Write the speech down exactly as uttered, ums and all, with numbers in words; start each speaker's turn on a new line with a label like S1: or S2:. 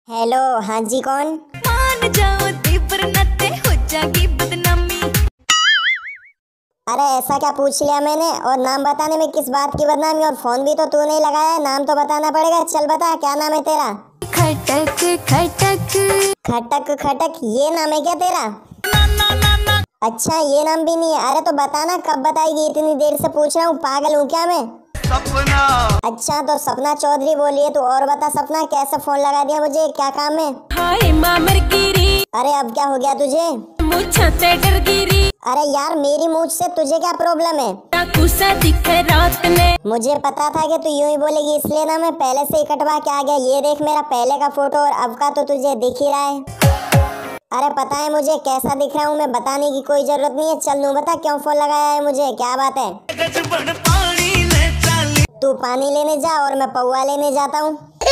S1: Hello, हाँ जी, कौन?
S2: मान जाओ दीपर नते हो जाएगी बदनामी।
S1: अरे ऐसा क्या पूछ लिया मैंने? और नाम बताने में किस बात की बदनामी? और फोन भी तो तूने ही लगाया है, नाम तो बताना पड़ेगा। चल बता, क्या नाम है तेरा?
S2: खटक खटक
S1: खटक खटक, ये नाम है क्या तेरा?
S2: ना ना ना ना।
S1: अच्छा, ये नाम भी नहीं है? अरे तो बताना, कब बताएगी? इतनी देर से पूछ रहा हूँ, पागल हूँ क्या मैं?
S3: सपना। अच्छा
S1: तो सपना चौधरी बोलिए तू। और बता सपना, कैसे फोन लगा दिया मुझे? क्या काम है?
S2: हाय मामर गिरी,
S1: अरे अब क्या हो गया तुझे?
S2: मुझे से डर गिरी।
S1: अरे यार, मेरी मूछ से तुझे क्या प्रॉब्लम है?
S2: गुस्सा दिखे रात ने।
S1: मुझे पता था कि तू यूं ही बोलेगी, इसलिए ना मैं पहले से ही कटवा के आ गया। ये देख मेरा पहले का फोटो और अब का, तो तुझे दिख ही रहा है। अरे पता है मुझे कैसा दिख रहा हूँ मैं, बताने की कोई जरूरत नहीं है। चल नू बता, क्यों फोन लगाया है मुझे? क्या बात है? तू पानी लेने जा और मैं पौवा लेने जाता हूँ।